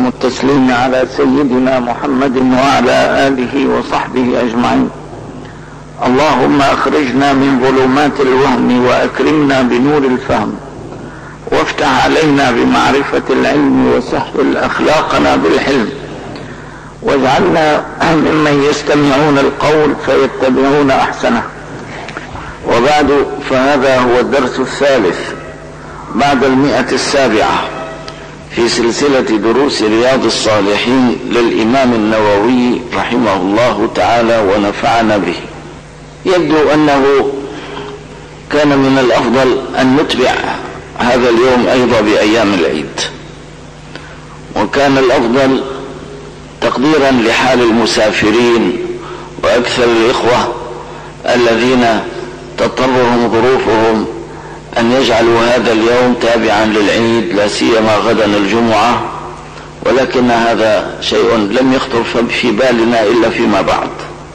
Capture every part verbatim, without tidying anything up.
وأتم التسليم على سيدنا محمد وعلى آله وصحبه أجمعين. اللهم أخرجنا من ظلمات الوهم وأكرمنا بنور الفهم، وافتح علينا بمعرفة العلم، وسهل أخلاقنا بالحلم، واجعلنا ممن يستمعون القول فيتبعون أحسنه. وبعد، فهذا هو الدرس الثالث بعد المئة السابعة في سلسلة دروس رياض الصالحين للإمام النووي رحمه الله تعالى ونفعنا به. يبدو أنه كان من الأفضل أن نتبع هذا اليوم أيضا بأيام العيد، وكان الأفضل تقديرا لحال المسافرين وأكثر الإخوة الذين تضطرهم ظروفهم أن يجعلوا هذا اليوم تابعا للعيد، لا سيما غدا الجمعة، ولكن هذا شيء لم يخطر في بالنا إلا فيما بعد.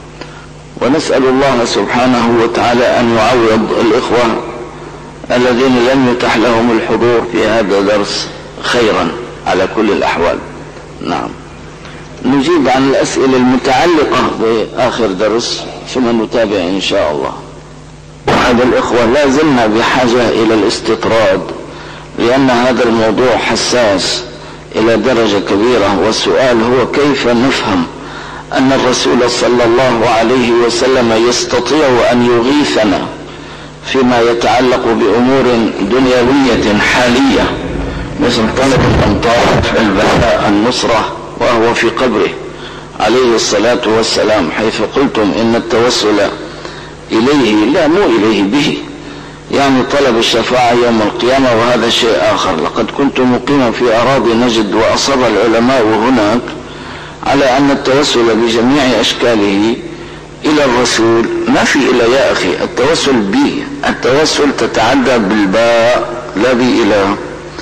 ونسأل الله سبحانه وتعالى أن يعوض الإخوة الذين لم يتح لهم الحضور في هذا الدرس خيرا على كل الأحوال. نعم، نجيب عن الأسئلة المتعلقة بآخر درس ثم نتابع إن شاء الله. وهذا الإخوة لا زلنا بحاجة إلى الاستطراد، لأن هذا الموضوع حساس إلى درجة كبيرة. والسؤال هو كيف نفهم أن الرسول صلى الله عليه وسلم يستطيع أن يغيثنا فيما يتعلق بأمور دنيوية حالية مثل طلب الأمطار، البلاء، النصرة، وهو في قبره عليه الصلاة والسلام، حيث قلتم إن التوسل إليه لا مو إليه به، يعني طلب الشفاعة يوم القيامة، وهذا شيء آخر. لقد كنت مقيما في أراضي نجد، وأصر العلماء هناك على أن التوسل بجميع أشكاله إلى الرسول ما في إلى يا أخي. التوسل به، التوسل تتعدى بالباء لا بإله،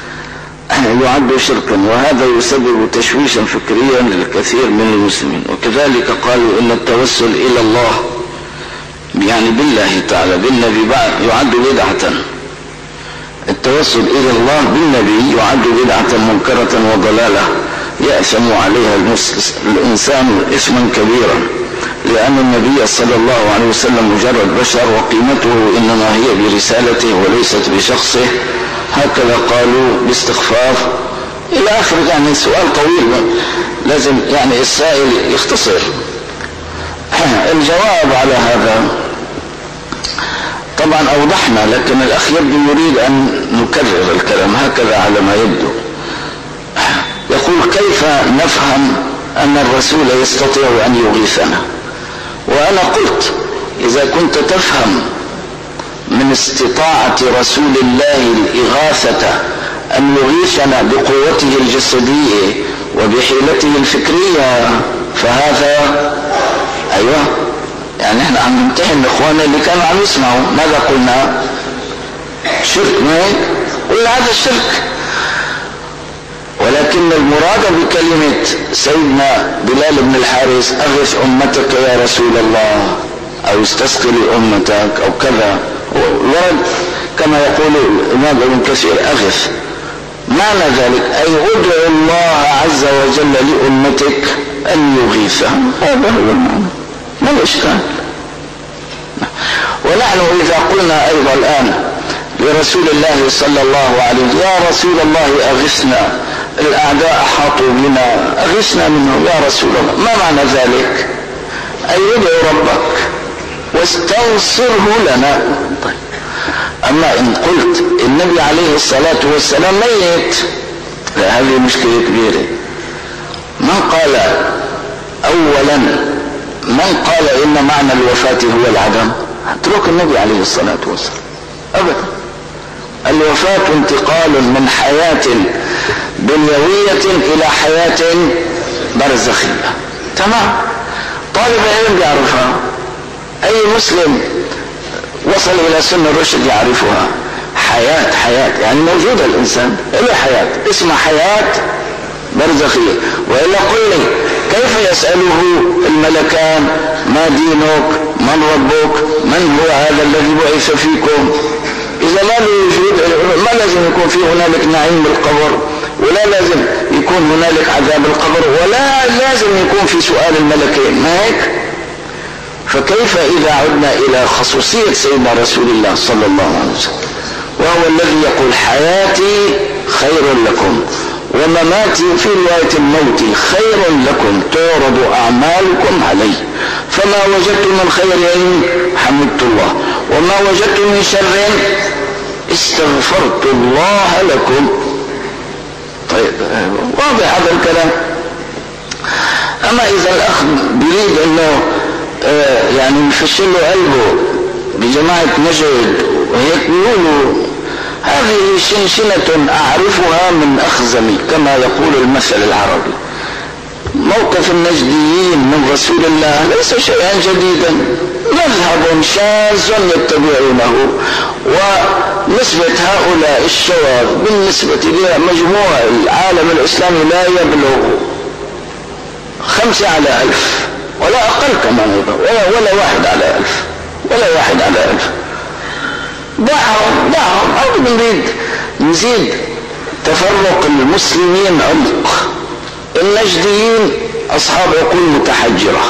يعد شركا، وهذا يسبب تشويشا فكريا للكثير من المسلمين. وكذلك قالوا إن التوسل إلى الله يعني بالله تعالى بالنبي يعد بدعة. التوسل إلى الله بالنبي يعد بدعة منكرة وضلالة يأثم عليها الإنسان إثما كبيرا، لأن النبي صلى الله عليه وسلم مجرد بشر، وقيمته إنما هي برسالته وليست بشخصه. هكذا قالوا باستخفاف إلى آخر. يعني سؤال طويل لازم يعني السائل يختصر. الجواب على هذا طبعا أوضحنا، لكن الأخ يبدو يريد أن نكرر الكلام هكذا على ما يبدو. يقول كيف نفهم أن الرسول يستطيع أن يغيثنا؟ وأنا قلت إذا كنت تفهم من استطاعة رسول الله الإغاثة أن يغيثنا بقوته الجسدية وبحيلته الفكرية فهذا أيوه، يعني احنا عم نمتحن اخواننا اللي كانوا عم يسمعوا. ماذا قلنا؟ شرك. ما هيك قلنا هذا الشرك. ولكن المراد بكلمة سيدنا بلال بن الحارث أغث أمتك يا رسول الله، أو استسقي لأمتك أو كذا، ورد كما يقول الإمام ابن كثير أغث. معنى ذلك أي ادعو الله عز وجل لأمتك أن يغيثها، هذا هو المعنى، ما الإشكال. ونحن إذا قلنا أيضا الآن لرسول الله صلى الله عليه وسلم يا رسول الله أغثنا، الأعداء أحاطوا بنا، أغثنا منهم يا رسول الله، ما معنى ذلك؟ أي ادعو ربك واستنصره لنا. طيب، أما إن قلت النبي عليه الصلاة والسلام ميت، لا، هذه مشكلة كبيرة. من قال أولا من قال إن معنى الوفاة هو العدم؟ اترك النبي عليه الصلاة والسلام أبدا. الوفاة انتقال من حياة دنيوية إلى حياة برزخية. تمام، طالب العلم يعرفها، أي مسلم وصل إلى سن الرشد يعرفها. حياة حياة يعني موجودة، الإنسان له حياة اسمها حياة برزخية. وإلا قل لي كيف يسأله الملكان ما دينك، من ربك، من هو هذا الذي بعث فيكم؟ إذا ما له وجود ما لازم يكون في هنالك نعيم القبر، ولا لازم يكون يكون هنالك عذاب القبر ولا لازم يكون في سؤال الملكين، ما هيك؟ فكيف إذا عدنا إلى خصوصية سيدنا رسول الله صلى الله عليه وسلم، وهو الذي يقول حياتي خير لكم ومماتي في رواية الموت خير لكم تعرض أعمالكم علي، فما وجدت من خير حمدت الله وما وجدت من شر استغفرت الله لكم. طيب واضح هذا الكلام. أما إذا الأخ بريد أنه آه يعني يفشل له قلبه بجماعة نجد وهيك بيقولوا هذه شنشنة أعرفها من أخزمي كما يقول المثل العربي. موقف النجديين من رسول الله ليس شيئا جديدا، مذهب شاذ يتبعونه، ونسبة هؤلاء الشواذ بالنسبة لمجموع العالم الإسلامي لا يبلغ خمسة على ألف ولا أقل كمان، ولا, ولا واحد على ألف ولا واحد على ألف. دعهم دعهم أو نريد نزيد تفرق المسلمين عمق. النجديين أصحاب عقول متحجرة.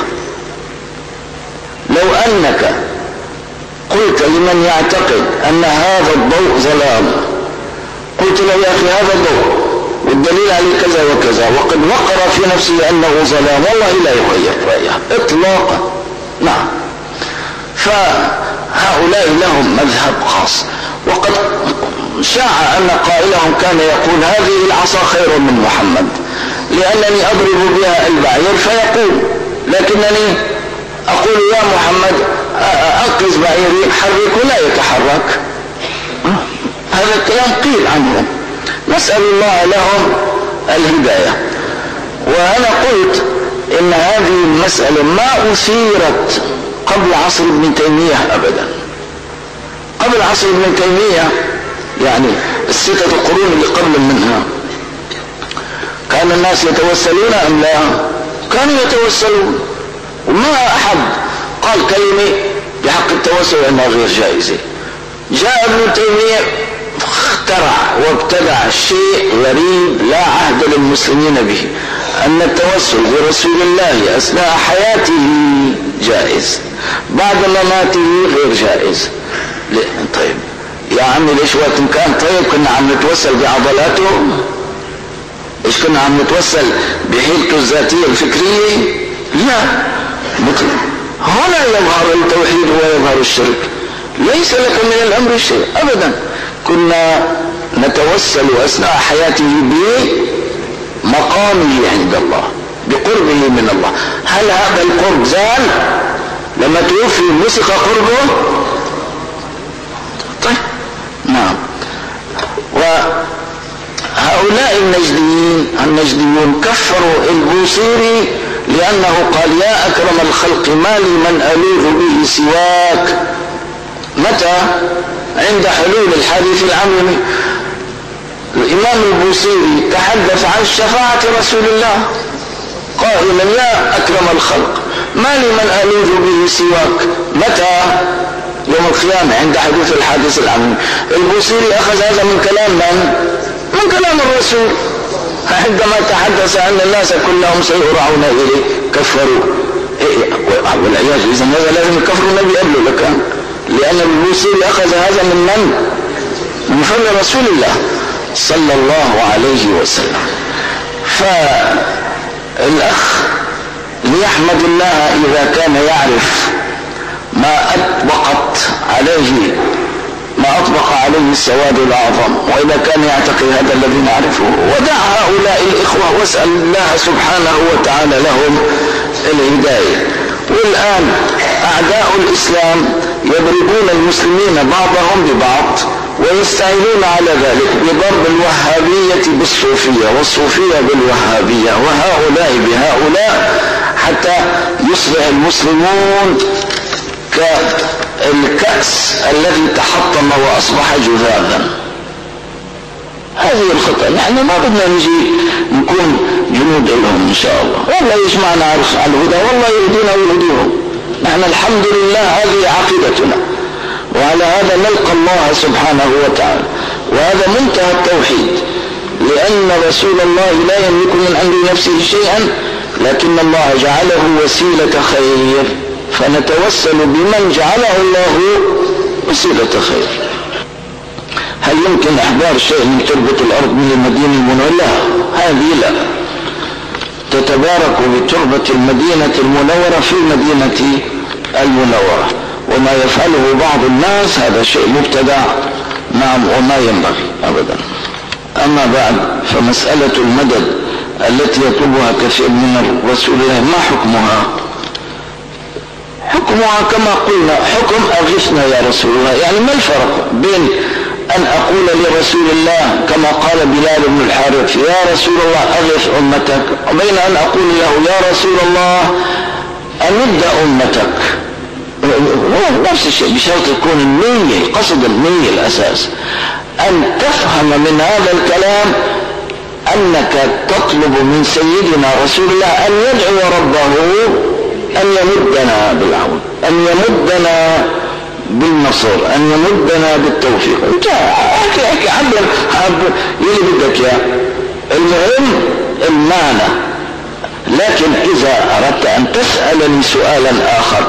لو أنك قلت لمن يعتقد أن هذا الضوء ظلام، قلت له يا أخي هذا ضوء والدليل عليه كذا وكذا وقد وقر في نفسه أنه ظلام، والله لا يغير رأيه إطلاقا. نعم، فهؤلاء لهم مذهب خاص، وقد شاع أن قائلهم كان يقول هذه العصا خير من محمد لأنني أضرب بها البعير فيقول، لكنني أقول يا محمد أنقذ بعيري حرك ولا يتحرك. هذا الكلام قيل عنهم، نسأل الله لهم الهداية. وأنا قلت إن هذه المسألة ما أثيرت قبل عصر ابن تيمية أبدا. قبل عصر ابن تيمية يعني الستة القرون اللي قبل منها كان الناس يتوسلون أم لا؟ كانوا يتوسلون، وما أحد قال كلمة بحق التوسل أنها غير جائزة. جاء ابن تيمية اخترع وابتدع شيء غريب لا عهد للمسلمين به، أن التوسل برسول الله أثناء حياته جائز، بعد مماته غير جائز. طيب يا عمي ليش وقت كان طيب كنا عم نتوسل بعضلاته؟ ايش كنا عم نتوسل بحيلته الذاتية الفكرية؟ لا، مثل هنا يظهر التوحيد ويظهر الشرك، ليس لك من الأمر شيء أبدا. كنا نتوسل أثناء حياته بمقامه عند الله، بقربه من الله. هل هذا القرب زال لما توفي مسك قربه؟ طيب نعم. وهؤلاء النجديين النجديون كفروا البوصيري لأنه قال يا أكرم الخلق ما لي من ألوذ به سواك. متى؟ عند حلول الحديث العميمي. الإمام البوصيري تحدث عن شفاعة رسول الله قائلا يا أكرم الخلق ما لي من ألوذ به سواك. متى؟ يوم القيامة عند حدوث الحادث العميمي. البوصيري أخذ هذا من كلام من؟ من كلام الرسول عندما تحدث أن الناس كلهم سيرعون إليه كفروا. والعياذ إذا هذا لازم يكفر النبي قبله لكان، لأن البوصيري أخذ هذا من من؟ من فم رسول الله صلى الله عليه وسلم. فالأخ ليحمد الله إذا كان يعرف ما أطبقت عليه ما أطبق عليه السواد الأعظم، وإذا كان يعتقد هذا الذي نعرفه. ودع هؤلاء الإخوة واسأل الله سبحانه وتعالى لهم الهداية. والآن أعداء الإسلام يضربون المسلمين بعضهم ببعض ويستعينون على ذلك بضرب الوهابية بالصوفية والصوفية بالوهابية وهؤلاء بهؤلاء حتى يصبح المسلمون كالكأس الذي تحطم وأصبح جذاذا. هذه الخطأ. نحن ما بدنا نجي نكون جنود لهم إن شاء الله، والله يجمعنا على الهدى والله يهدينا ويهديهم. نحن الحمد لله هذه عقيدتنا، وعلى هذا نلقى الله سبحانه وتعالى، وهذا منتهى التوحيد. لأن رسول الله لا يملك من أمر نفسه شيئا، لكن الله جعله وسيلة خير، فنتوسل بمن جعله الله وسيلة خير. هل يمكن إحضار شيء من تربة الأرض من المدينة المنورة؟ هذه لا، تتبارك بتربة المدينة المنورة في المدينة المنورة، وما يفعله بعض الناس هذا شيء مبتدع، نعم، وما ينبغي أبدا. أما بعد، فمسألة المدد التي يطلبها كثير من رسول الله ما حكمها؟ حكمها كما قلنا حكم أغثنا يا رسول الله. يعني ما الفرق بين أن أقول لرسول الله كما قال بلال بن الحارث يا رسول الله أغث أمتك، وبين أن أقول له يا رسول الله أمد أمتك؟ نفس الشيء، بشرط تكون النية، قصد النية الأساس. أن تفهم من هذا الكلام أنك تطلب من سيدنا رسول الله أن يدعو ربه أن يمدنا بالعون، أن يمدنا بالنصر، أن يمدنا بالتوفيق. انت هكي عبر عبر يلي بدك يا المهم المعنى. لكن إذا أردت أن تسألني سؤالا آخر،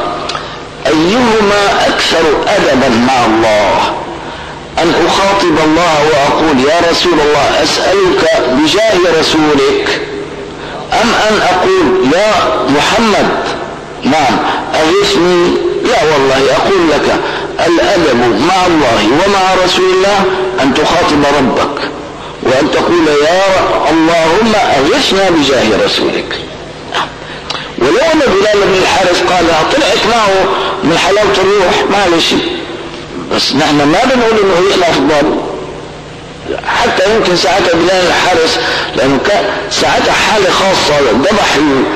أيهما أكثر أدبا مع الله؟ أن أخاطب الله وأقول يا رسول الله أسألك بجاه رسولك، أم أن أقول يا محمد نعم أغثني؟ لا والله، أقول لك الأدب مع الله ومع رسول الله أن تخاطب ربك وأن تقول يا اللهم أغثنا بجاه رسولك. ولو أن بلال بن الحارث قال طلعت معه من حلاوة الروح معلش، بس نحن ما بنقول انه يخلع أفضل، حتى يمكن ساعتها بلال الحارث لأنه كان ساعتها حالة خاصة، ذبح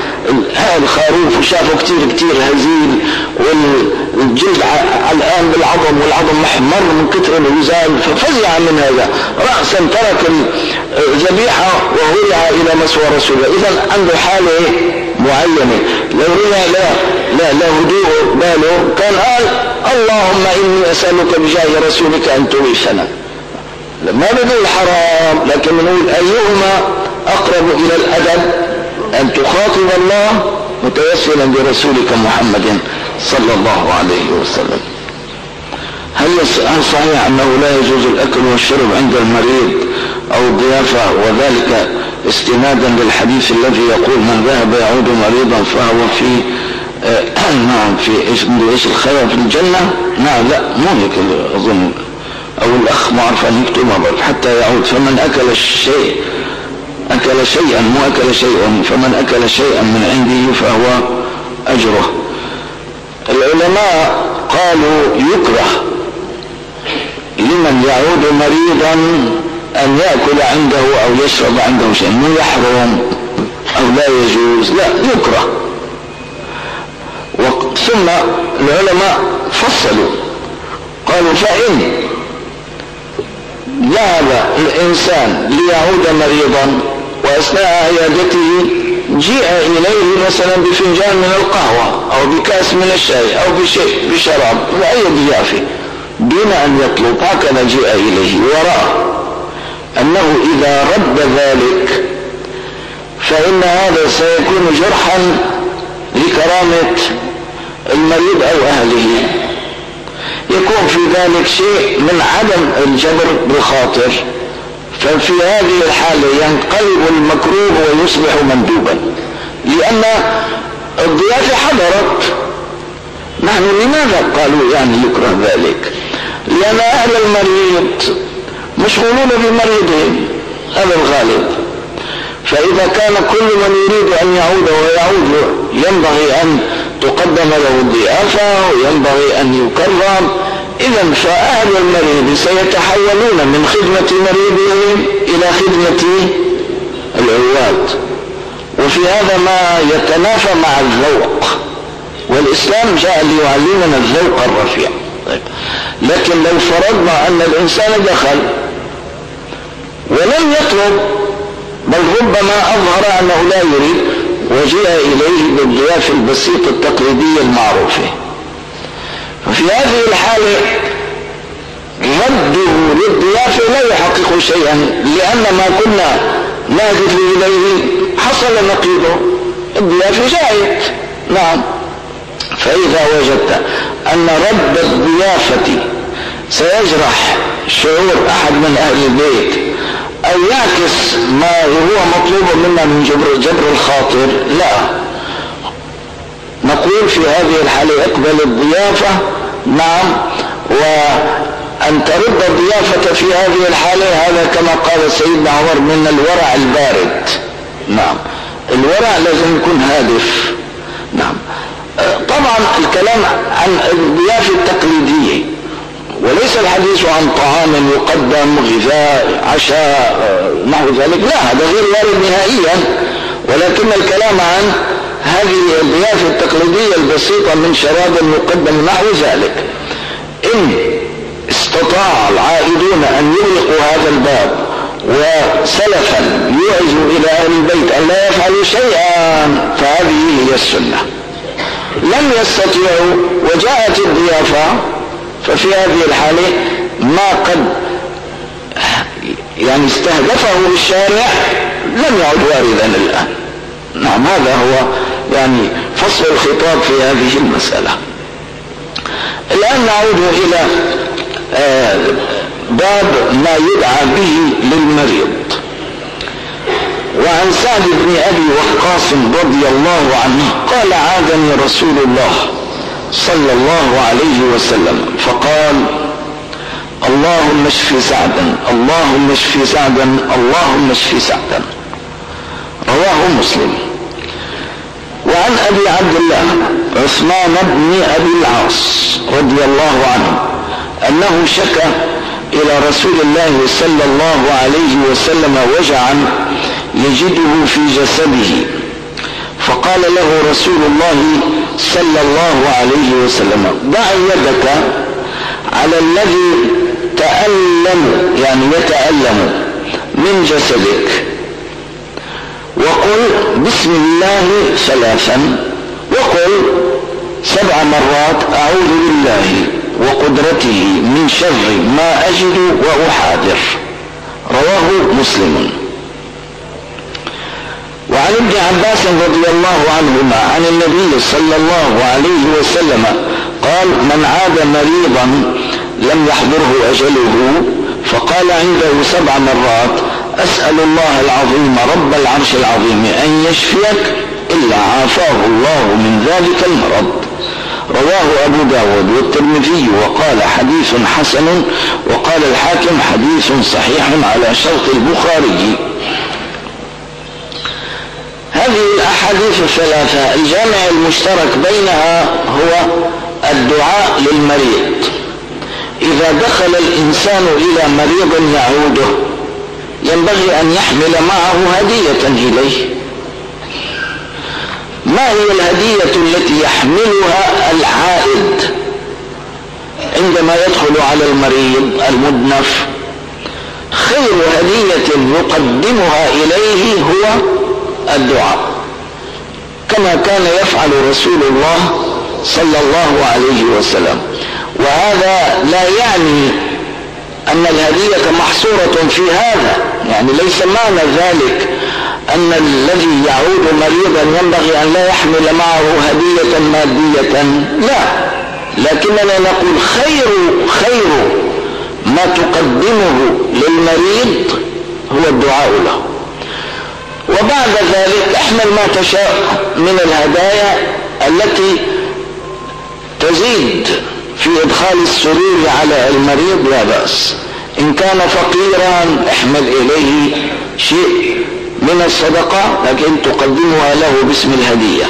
الخروف وشافه كتير كتير هزيل والجلد علقان بالعظم والعظم محمر من كتر الغزال، ففزع من هذا رأسا ترك الذبيحة وهرع إلى مسوى رسوله. إذن عنده حالة معينة، لو رجع لا لا لا هدوء باله كان قال اللهم إني أسألك بجاه رسولك أن تغيثنا. ما بدل حرام، لكن نقول أيهما أقرب إلى الأدب؟ أن تخاطب الله متوسلا برسولك محمد صلى الله عليه وسلم. هل صحيح أنه لا يجوز الأكل والشرب عند المريض أو الضيافة، وذلك استنادا للحديث الذي يقول من ذهب يعود مريضا فهو في آه نعم في ايش الخير في الجنة؟ نعم لا مو هيك أظن، أو الأخ ما عرف أن يكتبها حتى يعود. فمن أكل الشيء أكل شيئا مو أكل شيئا، فمن أكل شيئا من عنده فهو أجره. العلماء قالوا يكره لمن يعود مريضا أن يأكل عنده أو يشرب عنده شيء، مو يحرم أو لا يجوز، لا يكره. ثم العلماء فصلوا قالوا فإن ذهب الإنسان ليعود مريضا وأثناء عيادته جيء إليه مثلا بفنجان من القهوة أو بكاس من الشاي أو بشيء بشراب بأي ضيافة دون أن يطلب، هكذا جيء إليه ورأى أنه إذا رد ذلك فإن هذا سيكون جرحا لكرامة المريض أو أهله، يكون في ذلك شيء من عدم الجبر بالخاطر، ففي هذه الحالة ينقلب المكروه ويصبح مندوبا، لأن الضيافة حضرت. نحن لماذا قالوا يعني يكره ذلك؟ لأن أهل المريض مشغولون بمريضهم، هذا الغالب. فإذا كان كل من يريد أن يعود ويعود ينبغي أن تقدم له الضيافة وينبغي أن يكرم، إذن فأهل المريض سيتحولون من خدمة مريضهم إلى خدمة العياد، وفي هذا ما يتنافى مع الذوق، والإسلام جاء ليعلمنا الذوق الرفيع. لكن لو فرضنا أن الإنسان دخل ولم يطلب، بل ربما أظهر أنه لا يريد وجيء إليه بالضيافة البسيطة التقليدية المعروفة، ففي هذه الحالة رده للضيافة لا يحقق شيئا، لأن ما كنا نهدف إليه حصل نقيضه، الضيافة جاءت. نعم. فإذا وجدت أن رد الضيافة سيجرح شعور أحد من أهل البيت أو يعكس ما هو مطلوب منا من جبر, جبر الخاطر، لا، نقول في هذه الحالة اقبل الضيافة. نعم. وأن ترد الضيافة في هذه الحالة هذا كما قال سيدنا عمر من الورع البارد. نعم. الورع لازم يكون هادف. نعم. طبعا الكلام عن الضيافة التقليدية، وليس الحديث عن طعام يقدم غذاء عشاء نحو ذلك، لا، هذا غير وارد نهائيا، ولكن الكلام عن هذه الضيافة التقليدية البسيطة من شراب يقدم نحو ذلك. إن استطاع العائدون أن يغلقوا هذا الباب وسلفا يوعزوا إلى أهل البيت أن لا يفعلوا شيئا فهذه هي السنة. لم يستطيعوا وجاءت الضيافة، ففي هذه الحالة ما قد يعني استهدفه الشارع لم يعد واردا الآن. نعم. هذا هو يعني فصل الخطاب في هذه المسألة. الآن نعود إلى آه باب ما يدعى به للمريض. وعن سعد بن أبي وقاص رضي الله عنه قال عادني رسول الله صلى الله عليه وسلم فقال اللهم اشف سعدا اللهم اشف سعدا اللهم اشف سعدا، رواه مسلم. وعن أبي عبد الله عثمان بن أبي العاص رضي الله عنه أنه شكى إلى رسول الله صلى الله عليه وسلم وجعا يجده في جسده، فقال له رسول الله صلى الله عليه وسلم ضع يدك على الذي تألم يعني يتألم من جسدك وقل بسم الله ثلاثا وقل سبع مرات أعوذ بالله وقدرته من شر ما أجد وأحاذر، رواه مسلم. وعن ابن عباس رضي الله عنهما عن النبي صلى الله عليه وسلم قال من عاد مريضا لم يحضره أجله فقال عنده سبع مرات أسأل الله العظيم رب العرش العظيم أن يشفيك إلا عافاه الله من ذلك المرض، رواه أبو داود والترمذي وقال حديث حسن، وقال الحاكم حديث صحيح على شرط البخاري. هذه الأحاديث الثلاثة الجامع المشترك بينها هو الدعاء للمريض. إذا دخل الإنسان إلى مريض يعوده ينبغي أن يحمل معه هدية إليه. ما هي الهدية التي يحملها العائد عندما يدخل على المريض المدنف؟ خير هدية يقدمها إليه هو الدعاء، كما كان يفعل رسول الله صلى الله عليه وسلم. وهذا لا يعني أن الهدية محصورة في هذا، يعني ليس معنى ذلك أن الذي يعود مريضا ينبغي أن لا يحمل معه هدية مادية، لا، لكننا نقول خير خير ما تقدمه للمريض هو الدعاء له. وبعد ذلك احمل ما تشاء من الهدايا التي تزيد في إدخال السرور على المريض لا بأس. إن كان فقيرا احمل إليه شيء من الصدقة لكن تقدمها له باسم الهدية.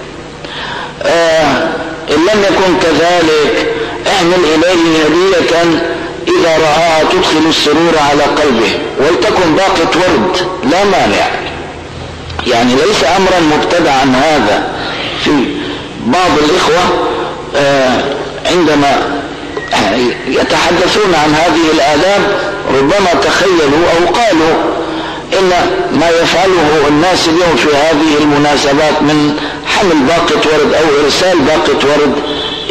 آه إن لم يكن كذلك احمل إليه هدية إذا رآها تدخل السرور على قلبه، ولتكن باقة ورد لا مانع، يعني ليس أمرا مبتدعا هذا. في بعض الإخوة آه عندما يتحدثون عن هذه الآداب ربما تخيلوا أو قالوا إن ما يفعله الناس اليوم في هذه المناسبات من حمل باقة ورد أو إرسال باقة ورد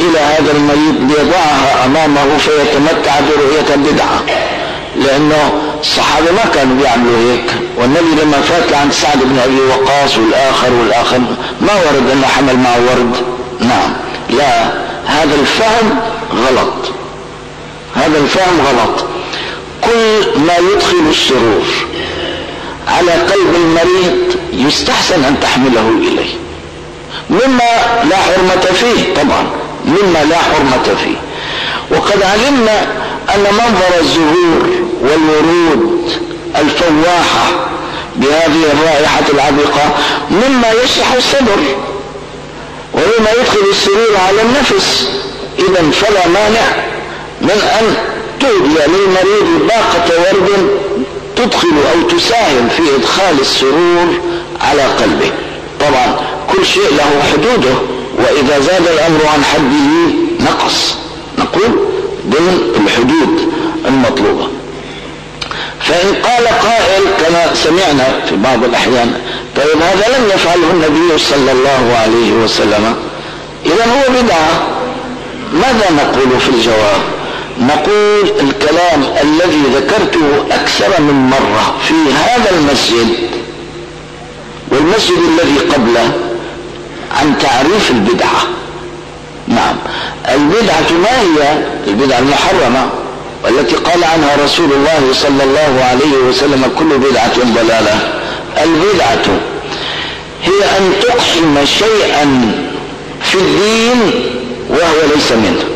إلى هذا المريض ليضعها أمامه فيتمتع برؤية البدعة، لأنه الصحابة ما كانوا بيعملوا هيك. والنبي لما فات عن سعد بن أبي وقاص والآخر والآخر ما ورد أنه حمل معه ورد. نعم، لا، هذا الفهم غلط، هذا الفهم غلط. كل ما يدخل السرور على قلب المريض يستحسن أن تحمله إليه، مما لا حرمة فيه طبعا، مما لا حرمة فيه. وقد علمنا أن منظر الزهور والورود الفواحة بهذه الرائحة العبقة مما يشرح الصدر ومما يدخل السرور على النفس. إذن فلا مانع من أن تهدي للمريض باقة ورد تدخل أو تساهم في إدخال السرور على قلبه. طبعا كل شيء له حدوده، وإذا زاد الأمر عن حده نقص، نقول ضمن الحدود المطلوبة. فإن قال قائل كما سمعنا في بعض الأحيان: طيب هذا لم يفعله النبي صلى الله عليه وسلم، إذن هو بدعة. ماذا نقول في الجواب؟ نقول الكلام الذي ذكرته أكثر من مرة في هذا المسجد والمسجد الذي قبله عن تعريف البدعة. نعم، البدعة ما هي البدعة المحرمة والتي قال عنها رسول الله صلى الله عليه وسلم: كل بدعة ضلالة. البدعة هي أن تقحم شيئا في الدين وهو ليس منه،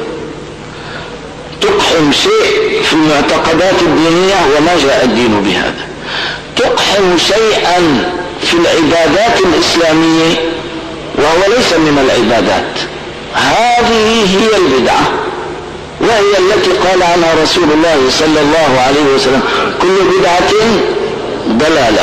تقحم شيء في المعتقدات الدينية وما جاء الدين بهذا، تقحم شيئا في العبادات الإسلامية وهو ليس من العبادات. هذه هي البدعة، وهي التي قال عنها رسول الله صلى الله عليه وسلم: كل بدعة ضلالة.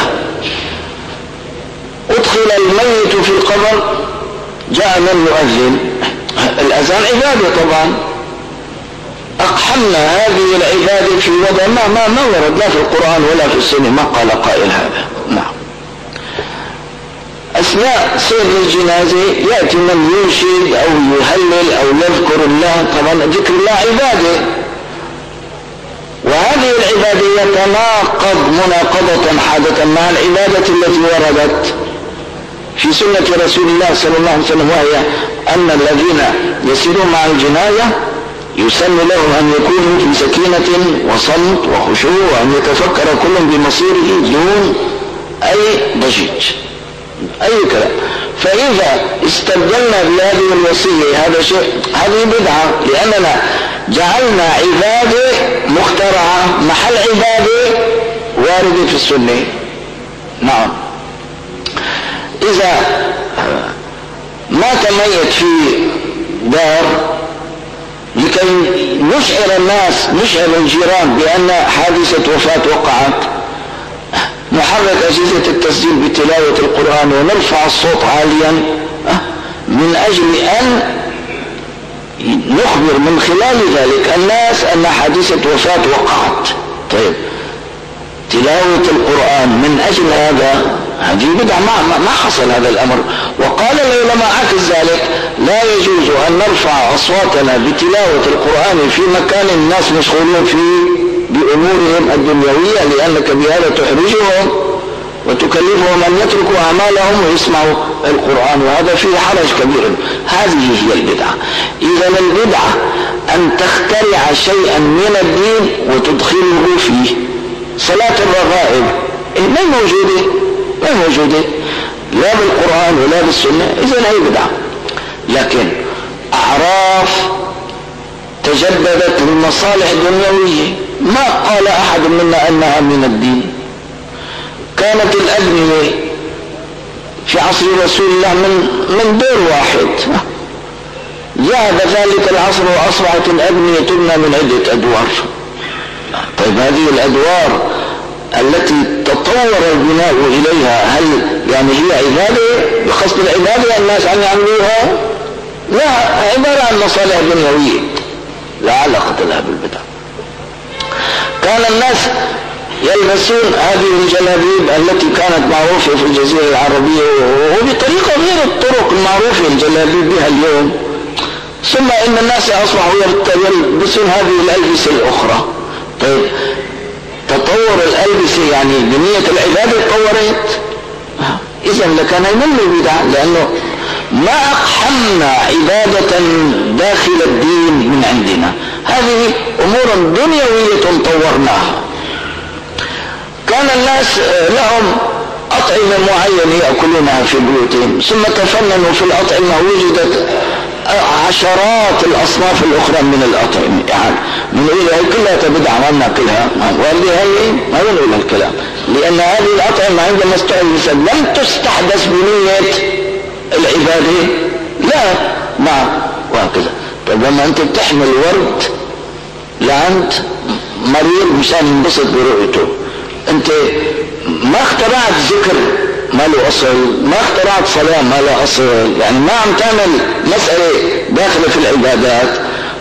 أدخل الميت في القبر، جاء من يؤذن، الأذان عبادة طبعا، أقحمنا هذه العبادة في وضع ما ما ما ورد لا في القرآن ولا في السنة، ما قال قائل هذا. نعم. أثناء سير الجنازة يأتي من ينشد أو يهلل أو يذكر الله، طبعا ذكر الله عبادة، وهذه العبادة يتناقض مناقضة حادة مع العبادة التي وردت في سنة رسول الله صلى الله عليه وسلم، وهي أن الذين يسيرون مع الجنازة يسن لهم أن يكونوا في سكينة وصمت وخشوع، وأن يتفكر كل بمصيره دون أي ضجيج أي كلام. فإذا استبدلنا بهذه الوصية هذا شيء، هذه بدعة، لأننا جعلنا عبادة مخترعة محل عبادة واردة في السنة. نعم. إذا مات ميت في دار لكي نشعر الناس، نشعر الجيران بأن حادثة وفاة وقعت، نحرك أجهزة التسجيل بتلاوة القرآن ونرفع الصوت عاليا من أجل أن نخبر من خلال ذلك الناس أن حادثة وفاة وقعت. طيب، تلاوة القرآن من أجل هذا هذه بدعة، ما, ما حصل هذا الأمر. وقال العلماء عكس ذلك: لا يجوز أن نرفع أصواتنا بتلاوة القرآن في مكان الناس مشغولون فيه بأمورهم الدنيوية، لأنك بهذا تحرجهم وتكلفهم أن يتركوا أعمالهم ويسمعوا القرآن، وهذا فيه حرج كبير. هذه هي البدعة. إذا البدعة أن تخترع شيئا من الدين وتدخله فيه. صلاة الرغائب ما موجودة، ما موجودة لا بالقرآن ولا بالسنة، إذن هي بدعة. لكن أعراف تجددت للمصالح الدنيوية، ما قال أحد منا أنها من الدين. كانت الأبنية في عصر رسول الله من من دور واحد، ذهب ذلك العصر وأصبحت الأبنية تبنى من عدة أدوار. طيب، هذه الأدوار التي تطور البناء إليها هل يعني هي عبادة بقصد العبادة الناس عم يعملوها؟ لا، عبارة عن مصالح دنيوية لا علاقة لها بالبدع. كان الناس يلبسون هذه الجلابيب التي كانت معروفة في الجزيرة العربية وبطريقة غير الطرق المعروفة الجلابيب بها اليوم، ثم إن الناس أصبحوا يلبسون هذه الألبسة الأخرى. طيب تطور الألبسة يعني بنية العبادة تطورت، إذا لكان يمل بدعة، لأنه ما أقحمنا عبادة داخل الدين من عندنا، هذه أمور دنيوية طورناها. كان الناس لهم أطعمة معينة يأكلونها في بيوتهم، ثم تفننوا في الأطعمة، وجدت عشرات الأصناف الأخرى من الأطعمة، يعني بنقول هي كلها تبدع ما بناكلها، وهذه هي ما بنقول الكلام، لأن هذه الأطعمة عندما استحدثت لم تستحدث بنية العبادة، لا ما وهكذا. طيب لما أنت بتحمل ورد لعند مريض مشان ينبسط برؤيته، أنت ما اخترعت ذكر ما له أصل، ما اخترعت صلاة ما له أصل، يعني ما عم تعمل مسألة داخلة في العبادات،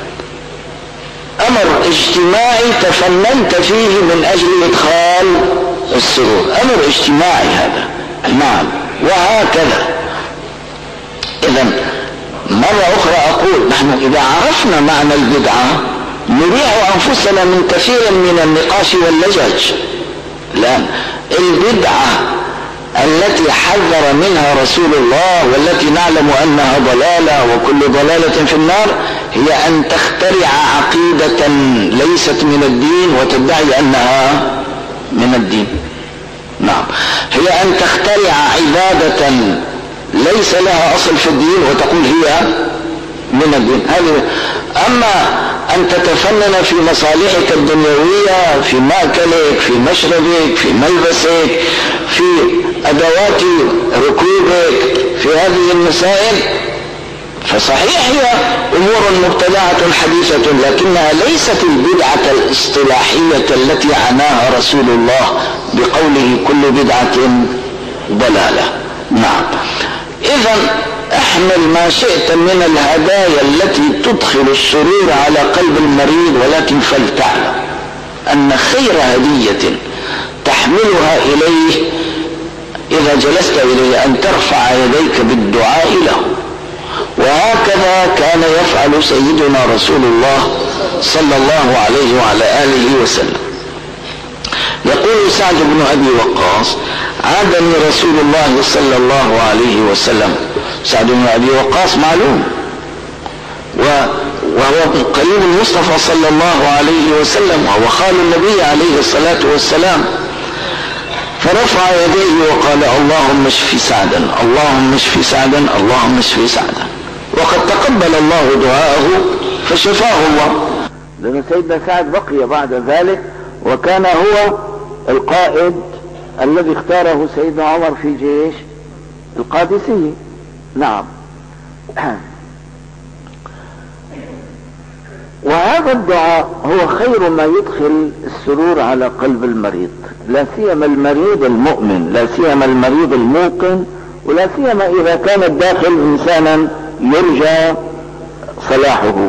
أمر اجتماعي تفننت فيه من أجل إدخال السرور، أمر اجتماعي هذا. نعم وهكذا. إذن مرة أخرى أقول نحن إذا عرفنا معنى البدعة نريح أنفسنا من كثير من النقاش واللجج، لأن البدعة التي حذر منها رسول الله والتي نعلم أنها ضلالة وكل ضلالة في النار هي أن تخترع عقيدة ليست من الدين وتدعي أنها من الدين. نعم، هي أن تخترع عبادة ليس لها أصل في الدين وتقول هي من الدين. هذه. أما أن تتفنن في مصالحك الدنيوية، في مأكلك، في مشربك، في ملبسك، في أدوات ركوبك، في هذه المسائل، فصحيح هي أمور مبتدعة حديثة، لكنها ليست البدعة الاصطلاحية التي عناها رسول الله بقوله كل بدعة ضلالة. نعم. إذن احمل ما شئت من الهدايا التي تدخل السرور على قلب المريض، ولكن فلتعلم أن خير هدية تحملها إليه إذا جلست إليه أن ترفع يديك بالدعاء له. وهكذا كان يفعل سيدنا رسول الله صلى الله عليه وعلى آله وسلم. يقول سعد بن أبي وقاص عادني رسول الله صلى الله عليه وسلم. سعد بن أبي وقاص معلوم وهو قريب المصطفى صلى الله عليه وسلم وهو خال النبي عليه الصلاة والسلام، فرفع يديه وقال اللهم اشف سعدا، اللهم اشف سعدا، اللهم اشف سعدا، وقد تقبل الله دعاءه فشفاه الله، لأن سيدنا سعد بقي بعد ذلك وكان هو القائد الذي اختاره سيدنا عمر في جيش القادسية. نعم. وهذا الدعاء هو خير ما يدخل السرور على قلب المريض، لا سيما المريض المؤمن، لا سيما المريض الموقن، ولا سيما إذا كان الداخل إنسانا يرجى صلاحه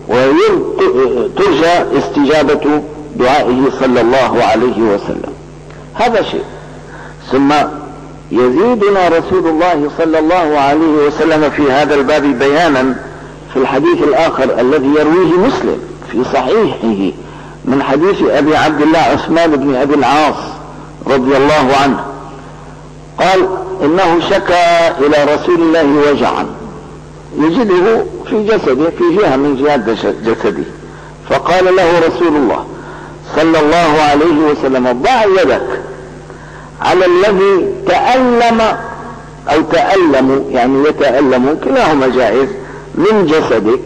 وترجى استجابة دعائه صلى الله عليه وسلم. هذا شيء. ثم يزيدنا رسول الله صلى الله عليه وسلم في هذا الباب بيانا في الحديث الآخر الذي يرويه مسلم في صحيحه من حديث أبي عبد الله عثمان بن أبي العاص رضي الله عنه قال إنه شكى إلى رسول الله وجعا يجده في جسده، في جهة من جهات جسده، فقال له رسول الله صلى الله عليه وسلم ضع يدك على الذي تألم أو تألم، يعني يتألم كلاهما جائز، من جسدك،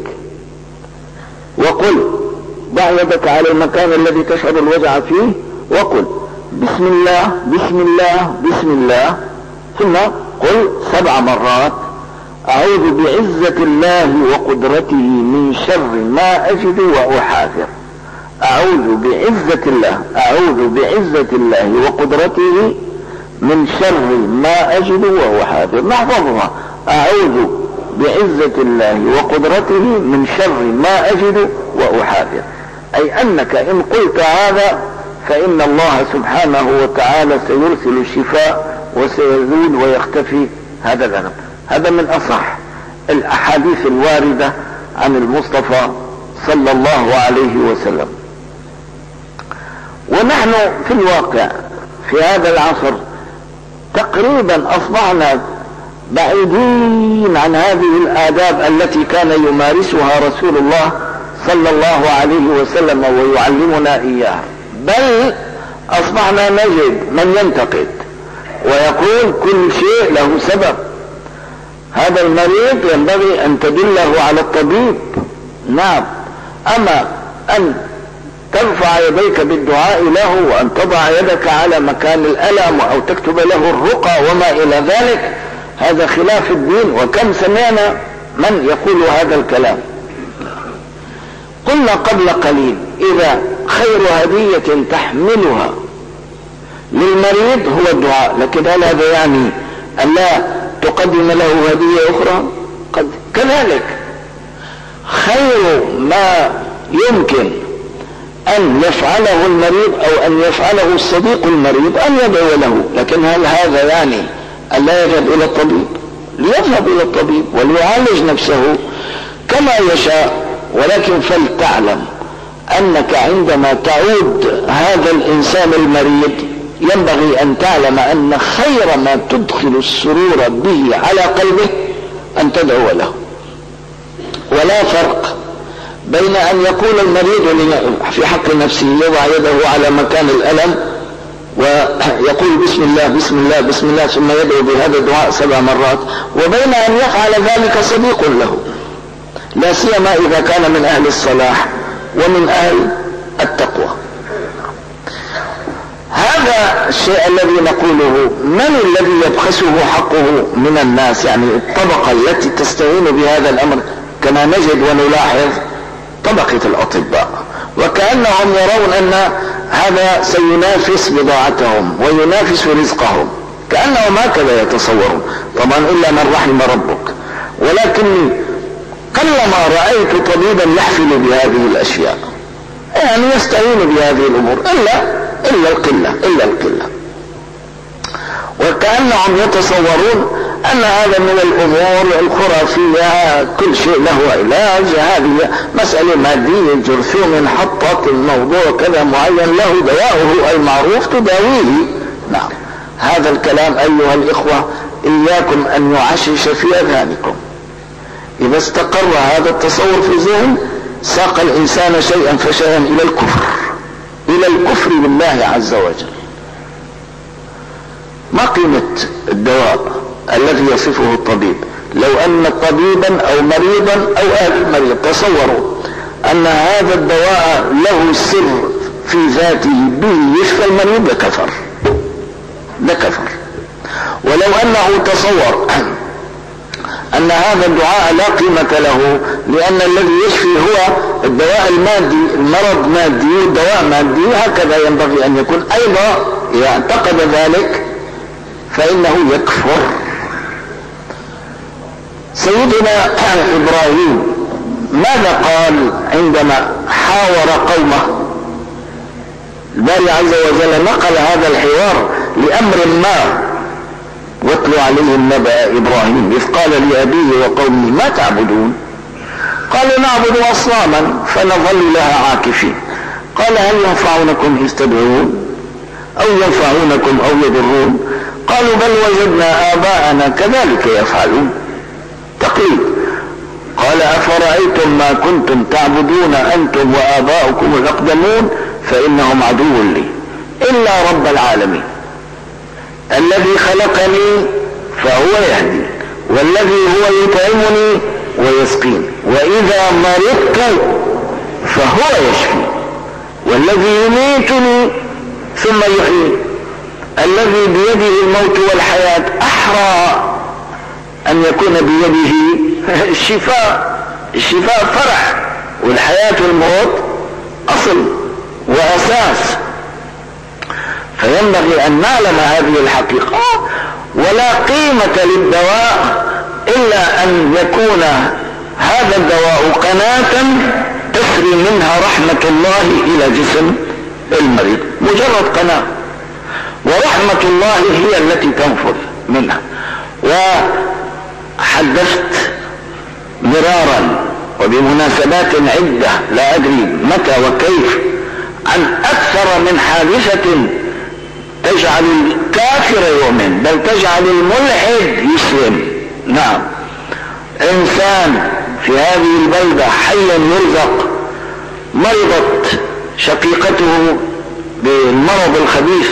وقل ضع يدك على المكان الذي تشعر الوجع فيه وقل بسم الله بسم الله بسم الله، ثم قل سبع مرات أعوذ بعزة الله وقدرته من شر ما أجد وأحاذر. أعوذ بعزة الله، أعوذ بعزة الله وقدرته من شر ما أجد وأحاذر. نحفظها، أعوذ بعزة الله وقدرته من شر ما أجد وأحاذر، أي أنك إن قلت هذا فإن الله سبحانه وتعالى سيرسل الشفاء وسيزول ويختفي هذا الذنب. هذا من أصح الأحاديث الواردة عن المصطفى صلى الله عليه وسلم. ونحن في الواقع في هذا العصر تقريبا اصبحنا بعيدين عن هذه الآداب التي كان يمارسها رسول الله صلى الله عليه وسلم ويعلمنا إياها، بل أصبحنا نجد من ينتقد ويقول كل شيء له سبب، هذا المريض ينبغي أن تدله على الطبيب. نعم، أما أن ترفع يديك بالدعاء له وأن تضع يدك على مكان الألم أو تكتب له الرقى وما إلى ذلك، هذا خلاف الدين. وكم سمعنا من يقول هذا الكلام. قلنا قبل قليل إذا خير هدية تحملها للمريض هو الدعاء، لكن هل هذا يعني أن لا تقدم له هدية أخرى؟ قد كذلك خير ما يمكن أن يفعله المريض أو أن يفعله الصديق المريض أن يدعو له، لكن هل هذا يعني أن لا يذهب إلى الطبيب؟ ليذهب إلى الطبيب وليعالج نفسه كما يشاء، ولكن فلتعلم أنك عندما تعود هذا الإنسان المريض ينبغي أن تعلم أن خير ما تدخل السرور به على قلبه أن تدعو له. ولا فرق بين أن يقول المريض في حق نفسه يضع يده على مكان الألم ويقول بسم الله بسم الله بسم الله ثم يدعو بهذا الدعاء سبع مرات، وبين أن يفعل ذلك صديق له، لا سيما إذا كان من أهل الصلاح ومن أهل التقوى. هذا الشيء الذي نقوله. من الذي يبخسه حقه من الناس؟ يعني الطبقة التي تستعين بهذا الأمر كما نجد ونلاحظ طبقة الأطباء، وكأنهم يرون أن هذا سينافس بضاعتهم وينافس رزقهم، كأنهم هكذا يتصورون، طبعا إلا من رحم ربك. ولكني قلما رأيت طبيبا يحفل بهذه الأشياء، يعني يستعين بهذه الأمور، إلا إلا القلة إلا القلة وكأنهم يتصورون أن هذا من الأمور الخرافية، كل شيء له علاج، هذه مسألة مادية، جرثوم حطت الموضوع كذا معين له دواؤه المعروف تداويه. نعم، هذا الكلام أيها الإخوة إياكم أن يعشش في أذهانكم. إذا استقر هذا التصور في ذهن ساق الإنسان شيئا فشيئا إلى الكفر، إلى الكفر بالله عز وجل. ما قيمة الدواء الذي يصفه الطبيب؟ لو أن طبيبا أو مريضا أو أهل المريض تصوروا أن هذا الدواء له سر في ذاته به يشفى المريض لكفر لكفر. ولو أنه تصور أن هذا الدعاء لا قيمة له لأن الذي يشفي هو الدواء المادي، المرض مادي والدواء مادي، هكذا ينبغي أن يكون أيضا. إذا اعتقد ذلك فإنه يكفر. سيدنا إبراهيم ماذا قال عندما حاور قومه؟ الباري عز وجل نقل هذا الحوار لأمر ما. واتلو عليهم نبأ إبراهيم إذ قال لأبيه وقومه ما تعبدون؟ قالوا نعبد أصناما فنظل لها عاكفين. قال هل ينفعونكم إذ تدعون أو ينفعونكم أو يضرون؟ قالوا بل وجدنا آباءنا كذلك يفعلون، تقليد. قال أفرأيتم ما كنتم تعبدون أنتم وآباؤكم الأقدمون فإنهم عدو لي إلا رب العالمين الذي خلقني فهو يهدي والذي هو يطعمني ويسقين وإذا مرضت فهو يشفي والذي يميتني ثم يحيي الذي بيده الموت والحياة أحرى أن يكون بيده الشفاء. الشفاء فرع والحياة والموت أصل وأساس. فينبغي أن نعلم هذه الحقيقة. ولا قيمة للدواء إلا أن يكون هذا الدواء قناة تسري منها رحمة الله إلى جسم المريض، مجرد قناة، ورحمة الله هي التي تنفذ منها. وحدثت مرارا وبمناسبات عدة لا أدري متى وكيف عن أكثر من حادثة تجعل الكافر يؤمن بل تجعل الملحد يسلم. نعم، إنسان في هذه البلدة حيا يرزق، مرضت شقيقته بالمرض الخبيث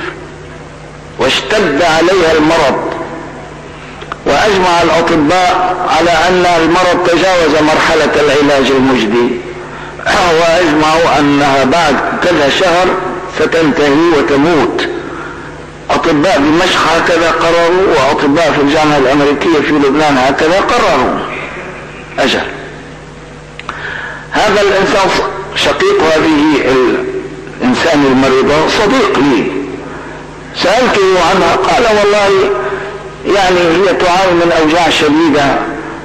واشتد عليها المرض، وأجمع الأطباء على أن المرض تجاوز مرحلة العلاج المجدي، وأجمعوا أنها بعد كذا شهر ستنتهي وتموت. أطباء دمشق هكذا قرروا، وأطباء في الجامعة الأمريكية في لبنان هكذا قرروا. أجل هذا الإنسان شقيق هذه الإنسان المريضة صديق لي، سألته عنها قال والله يعني هي تعاني من أوجاع شديدة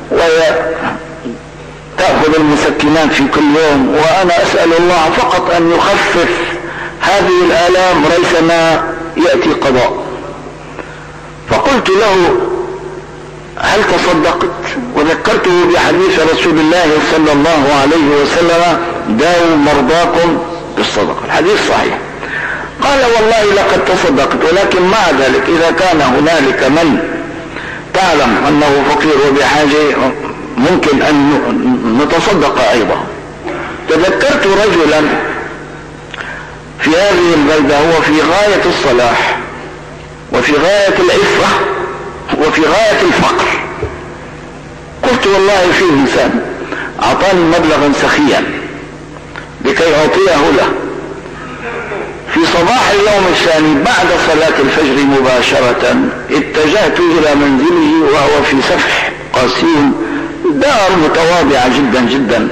وتأخذ المسكنات في كل يوم، وأنا أسأل الله فقط أن يخفف هذه الآلام ريثما يأتي قضاء. فقلت له هل تصدقت؟ وذكرته بحديث رسول الله صلى الله عليه وسلم داووا مرضاكم بالصدقة، الحديث صحيح. قال والله لقد تصدقت، ولكن مع ذلك إذا كان هنالك من تعلم أنه فقير وبحاجة ممكن أن نتصدق أيضا. تذكرت رجلا في هذه البلدة هو في غاية الصلاح وفي غاية العفة وفي غاية الفقر. قلت والله في إنسان أعطاني مبلغا سخيا لكي أعطيه له في صباح اليوم الثاني بعد صلاة الفجر مباشرة. اتجهت إلى منزله وهو في سفح قاسيم، دار متواضعة جدا جدا.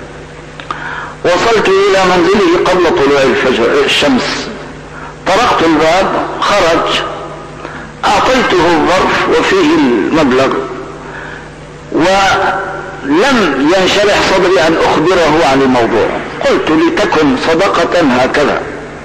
وصلت إلى منزله قبل طلوع الفجر الشمس، طرقت الباب، خرج، أعطيته الظرف وفيه المبلغ، ولم ينشرح صدري أن أخبره عن الموضوع. قلت لتكن صدقة هكذا.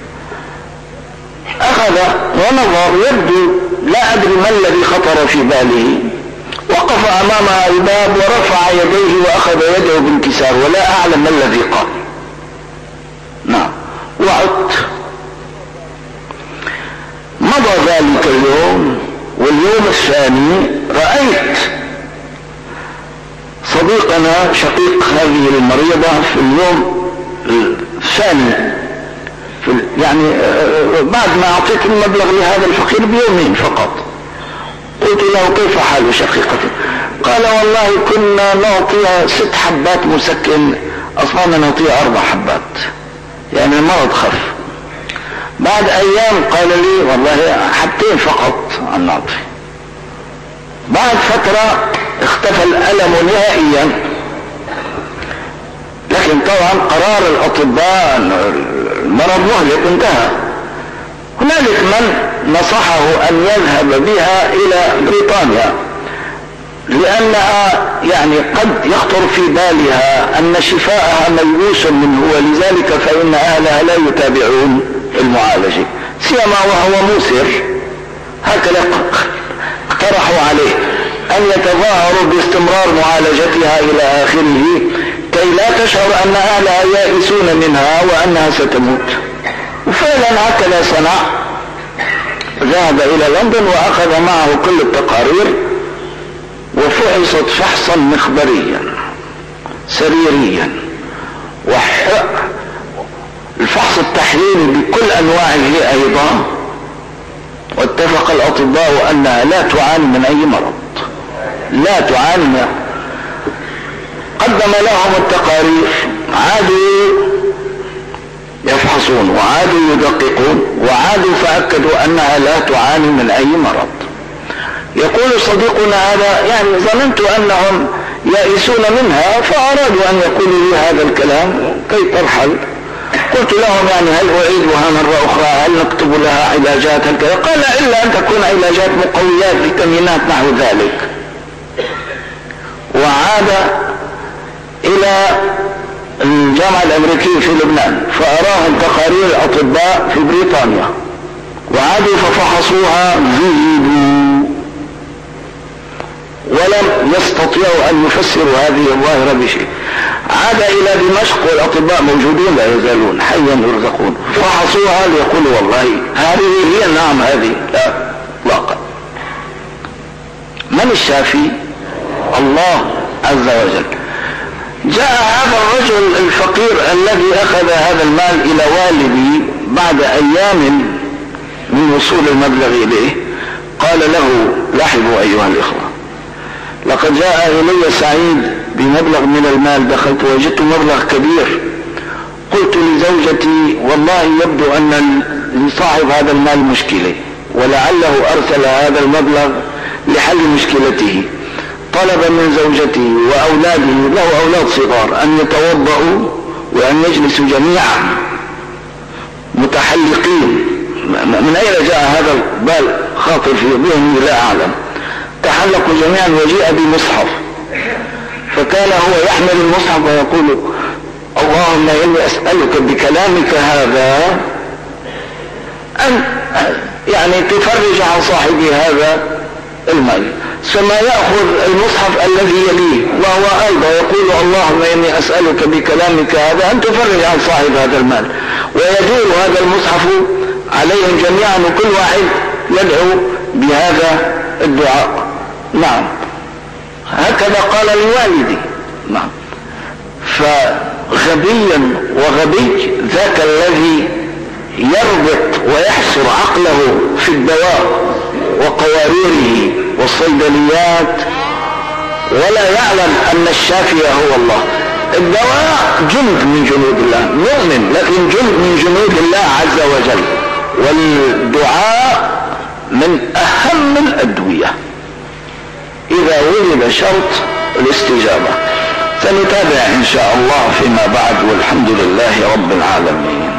أخذ ونظر، يبدو لا أدري ما الذي خطر في باله، وقف أمام الباب ورفع يديه وأخذ يده بانكسار ولا أعلم ما الذي قال. نعم، وعدت. مضى ذلك اليوم، واليوم الثاني رأيت صديقنا شقيق هذه المريضة في اليوم الثاني، في يعني بعد ما أعطيت المبلغ لهذا الفقير بيومين فقط. قلت له كيف حال شقيقتي؟ قال والله كنا نعطيها ست حبات مسكن، أصبحنا نعطيها أربع حبات، يعني المرض خف. بعد أيام قال لي والله حبتين فقط عن نعطي. بعد فترة اختفى الألم نهائيا، لكن طبعا قرار الأطباء المرض مهلك انتهى. هنالك من نصحه أن يذهب بها إلى بريطانيا، لأنها يعني قد يخطر في بالها أن شفاءها ميؤوس منه، ولذلك فإن أهلها لا يتابعون المعالجة، سيما وهو موسر. هكذا اقترحوا عليه أن يتظاهروا باستمرار معالجتها إلى آخره كي لا تشعر أن أهلها يائسون منها وأنها ستموت. وفعلا هكذا صنع، ذهب إلى لندن وأخذ معه كل التقارير وفحصت فحصا مخبريا سريريا، والفحص التحليلي بكل أنواعه أيضا، واتفق الأطباء أنها لا تعاني من أي مرض، لا تعاني من. قدم لهم التقارير، عادوا يفحصون وعادوا يدققون وعادوا فأكدوا أنها لا تعاني من أي مرض. يقول صديقنا هذا يعني ظننت أنهم يائسون منها فأرادوا أن يقولوا لي هذا الكلام كي ترحل. قلت لهم يعني هل أعيدها مرة أخرى؟ هل نكتب لها علاجات؟ هل كذا؟ قال إلا أن تكون علاجات مقويات فيتامينات نحو ذلك. وعاد إلى الجامعة الأمريكية في لبنان فأراهم تقارير الأطباء في بريطانيا، وعادوا ففحصوها زيدوا ولم يستطيعوا أن يفسروا هذه الظاهرة بشيء. عاد إلى دمشق والأطباء موجودون لا يزالون حيا يرزقون، فحصوها ليقولوا والله هذه هي، نعم هذه، لا اطلاقا. من الشافي؟ الله عز وجل. جاء هذا الرجل الفقير الذي أخذ هذا المال إلى والدي بعد أيام من وصول المبلغ إليه، قال له: لاحظوا أيها الإخوة، لقد جاء إلي سعيد بمبلغ من المال، دخلت وجدت مبلغ كبير. قلت لزوجتي: والله يبدو أن لصاحب هذا المال مشكلة، ولعله أرسل هذا المبلغ لحل مشكلته. طلب من زوجته وأولاده، له أولاد صغار، أن يتوضأوا وأن يجلسوا جميعا متحلقين. من أين جاء هذا البال خاطر في ذهني لا أعلم. تحلقوا جميعا وجيء بمصحف، فكان هو يحمل المصحف ويقول: اللهم إني أسألك بكلامك هذا أن يعني تفرج عن صاحب هذا المال. ثم يأخذ المصحف الذي يليه وهو أيضا يقول: اللهم إني أسألك بكلامك هذا أن تفرج عن صاحب هذا المال. ويدور هذا المصحف عليهم جميعا، وكل واحد يدعو بهذا الدعاء. نعم، هكذا قال لوالدي. نعم. فغبيا وغبي ذاك الذي يربط ويحصر عقله في الدواء وقواريره والصيدليات ولا يعلم أن الشافي هو الله. الدواء جند من جنود الله، مؤمن، لكن جند من جنود الله عز وجل. والدعاء من أهم الأدوية إذا وجد شرط الاستجابة. سنتابع إن شاء الله فيما بعد، والحمد لله رب العالمين.